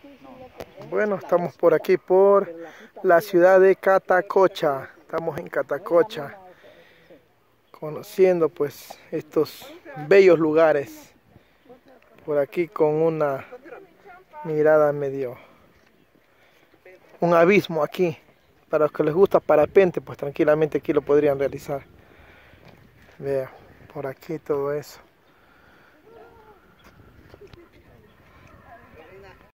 Bueno, estamos por aquí, por la ciudad de Catacocha. Estamos en Catacocha, conociendo pues estos bellos lugares. Por aquí con una mirada medio, un abismo aquí. Para los que les gusta parapente, pues tranquilamente aquí lo podrían realizar. Vea, por aquí todo eso.